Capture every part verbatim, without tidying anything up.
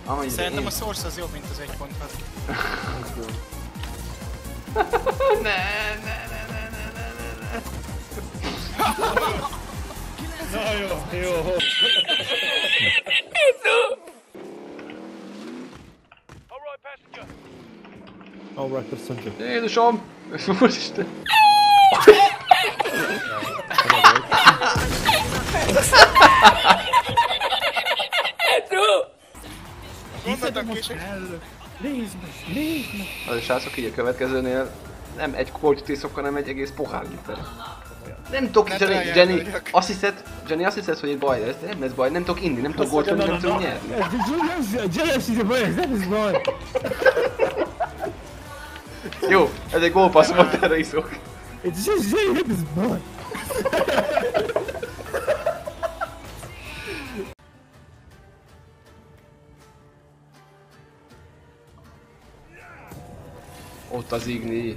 Amennyire Szerintem én... a source az jobb, mint az egy pont hat. Ne, ne, ne, ne, ne, ne, ne, ne. Na jó, jó. Alright, passenger. Jézusom! Úristen! Gondoltam később. Nézd meg, nézd meg! Az srácok így a következőnél nem egy kortyot iszok, hanem egy egész pohár liter. Nem tudok, Jenny, Jenny, azt hiszed, Jenny azt hiszed, hogy egy baj lesz, de nem ez baj, nem tudok inni, nem tudok góltolni, nem tudok nyerni. Jenny azt hiszem, hogy ez nem ez baj! Jó, ez egy gólpassz volt, erre iszok. Ez Jenny nem ez baj! Ott az Igni.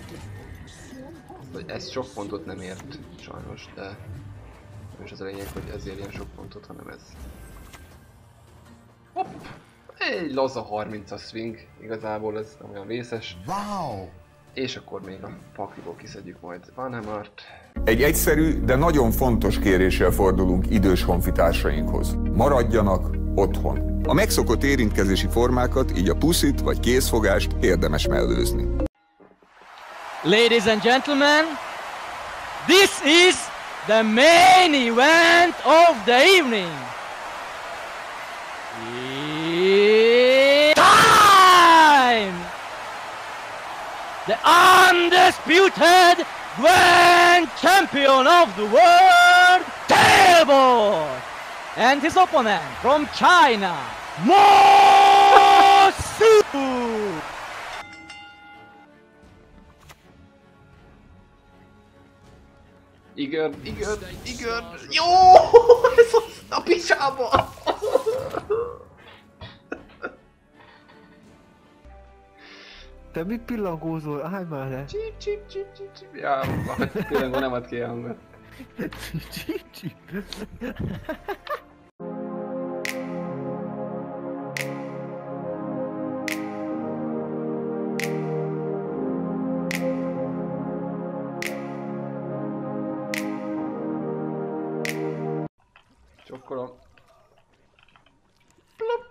Ez sok pontot nem ért, sajnos, de nem is az a lényeg, hogy ezért ilyen sok pontot, hanem ez. Hopp! Egy laza harmincas swing, igazából ez nem olyan vészes. Wow! És akkor még a pakliból kiszedjük majd Vanemart. Egy egyszerű, de nagyon fontos kéréssel fordulunk idős honfitársainkhoz. Maradjanak otthon. A megszokott érintkezési formákat, így a puszit vagy kézfogást érdemes mellőzni. Ladies and gentlemen, this is the main event of the evening. It's time! The undisputed grand champion of the world, Tailboard! And his opponent from China, Mo Su! Igen, igen, igen! Jó! Ez az a picsába! Te mit pillangózol? Állj már le! Csip, csip, csip, csip, csip. Ja, pillangó nem ad ki a hangot. Csip, csip. Csokkolom. Plop.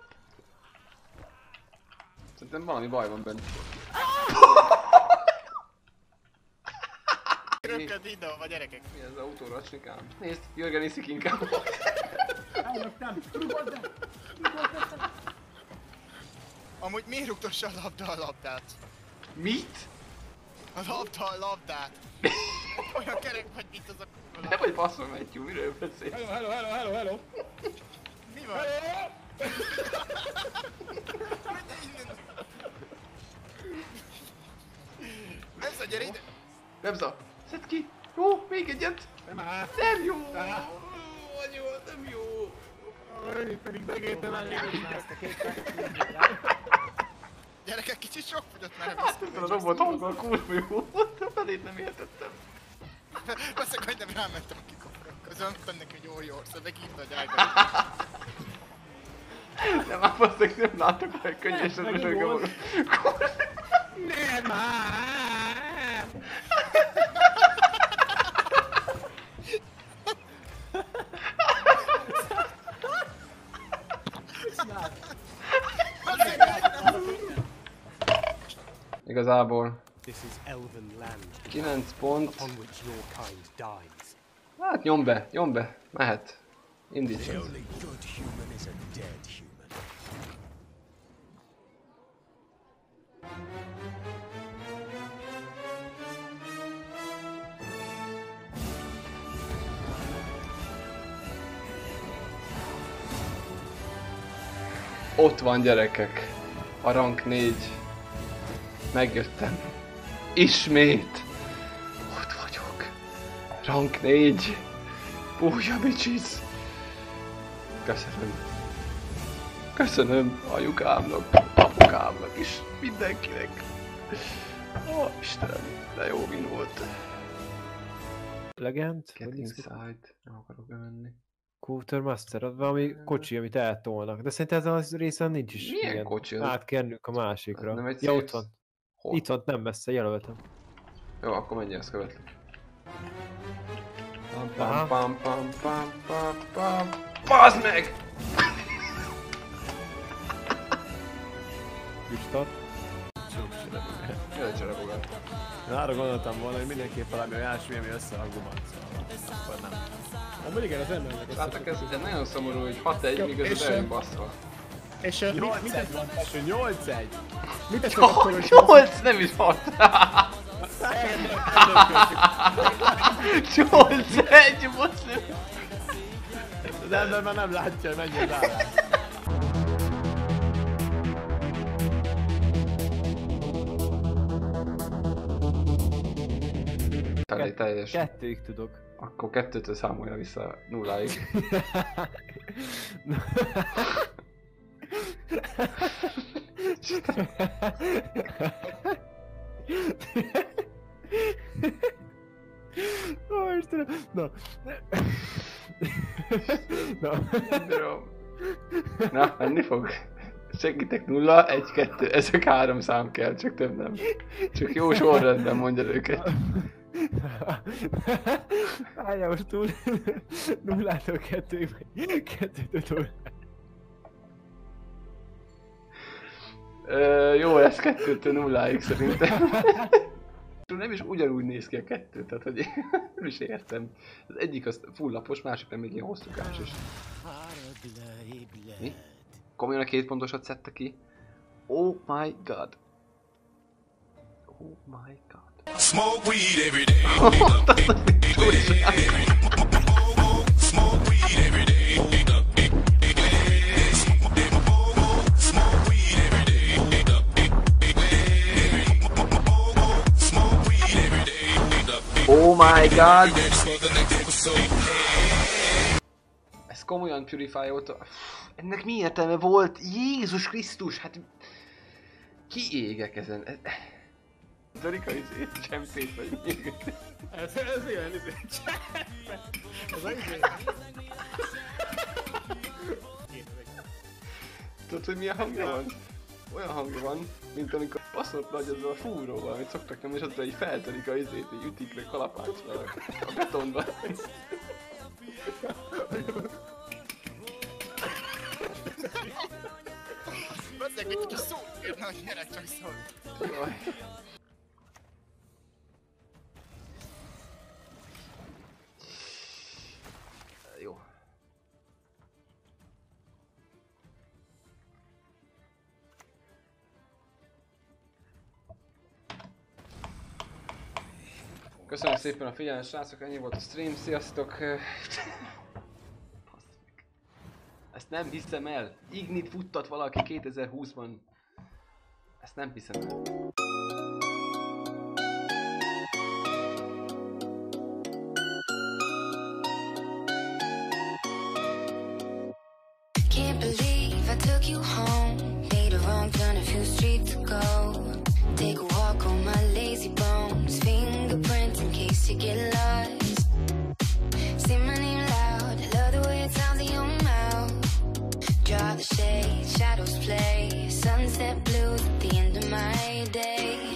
Szerintem valami baj van benne. Röpköd videóba, gyerekek. Mi ez az autóra csikám? Nézd, Jörgen iszik inkább. Amúgy miért rúgtossa a labda a labdát? Mit? A labda a labdát. Olyan kerek vagy, mint az a kurva. Nem vagy basszol, Matthew, miről beszélsz? Hello, hello, hello, hello, hello! Mi van? Nemza, gyere ide! Nemza, szedd ki! Jó, még egyet! Nem áll! Nem jó! Áll. Anyó, nem jó! Én pedig megértem el Gyerekek, kicsit sok fogyott már a Hát ez a robot hanggal kurva jó volt, a felét nem értettem. Veszek, hogy nem rámentem a kikapra. Közben mondtam neki, hogy jó, jó, szóval megírta, hogy állj De már basszak, nem látok, hogy könnyesen röhögöm magam. Nem már! Igazából This is elven land, kilenc pont. upon which your kind dies. Hát nyom be, nyom be, mehet. The Indítsad. only good human is a dead human. Ott van, gyerekek. A rank négy. Megjöttem. Ismét. Ott vagyok. Rank négy. Bújja, bitches. Köszönöm. Köszönöm anyukámnak, apukámnak is, mindenkinek. Ó, Istenem, de jó win volt. Legend? Get inside. Nem akarok bemenni. Quartermaster, az valami kocsi, amit eltolnak. De szerintem ezen az részen nincs is. Milyen ilyen. kocsi az? Átkerülünk a másikra. Nem egy Ja, szép- ott van. Hol? Itt van, nem messze, jelöltem. Jó, akkor menj, ezt követlek. Pam Aha. pam pam pam pam pam. Bazd meg! Restart. Jöjjön csarabogat. Én arra gondoltam volna, hogy mindenképp valami olyasmi, ami összehangolban szól. Akkor nem. Amúgy igen, az embernek Láttak, ez, ez nagyon szomorú, hogy hat egy, míg ez És, az elég basszva. És uh, mit, mit, nyolc egy van, tesó, nyolc egy! mit teszek akkor, hogy nyolc, nem is hat! nyolc egy, basszú! Az ember már nem látja, hogy mennyi az állás. Felé teljes. Kettőig tudok. Akkor kettőtől számolja vissza nulláig. Ó, Istenem! Na. Na. Bírom. Na, menni fog. Segítek, nulla, egy, kettő, ezek három szám kell, csak több nem. Csak jó sorrendben mondja őket. Álljál most túl. Nullától kettőig, vagy kettőtől nullá. Ö, jó, ez kettőtől nulláig szerintem. Nem is ugyanúgy néz ki a kettő, tehát hogy nem is értem. Az egyik az full lapos, másik nem még ilyen hosszúkás is. Mi? Komolyan a két pontosat szedte ki? Oh my god. Oh my god. Smoke weed every day. Smoke weed every day. Smoke weed every day. Smoke weed every day. Oh my god. Ez komolyan Purify óta... Ennek mi értelme volt? Jézus Krisztus, hát... Ki égek ezen? Zorika izé, csempét vagy mi? Ez, ez ilyen, izé, cseppet. Ez a izé. Tudod, hogy milyen hangja van? Olyan hangja van, mint amikor baszott nagy azzal a fúróval, amit szoktak nyomni, és azzal így feltelik a izét, így ütik meg kalapáccsal a betonba. Bazzeg, hogy csak szót írna, hogy gyerek csak szól. Jaj. Jó. Köszönöm szépen a figyelmet, srácok, ennyi volt a stream, sziasztok! Ezt nem hiszem el! Ignit futtat valaki kétezer-húszban. Ezt nem hiszem el. Can't believe I took you home. Made a wrong turn a few streets ago. Take a walk on my lazy bones. Fingerprints in case you get lost. Say my name loud. Love the way it sounds in your mouth. Draw the shade, shadows play. Sunset blues at the end of my day.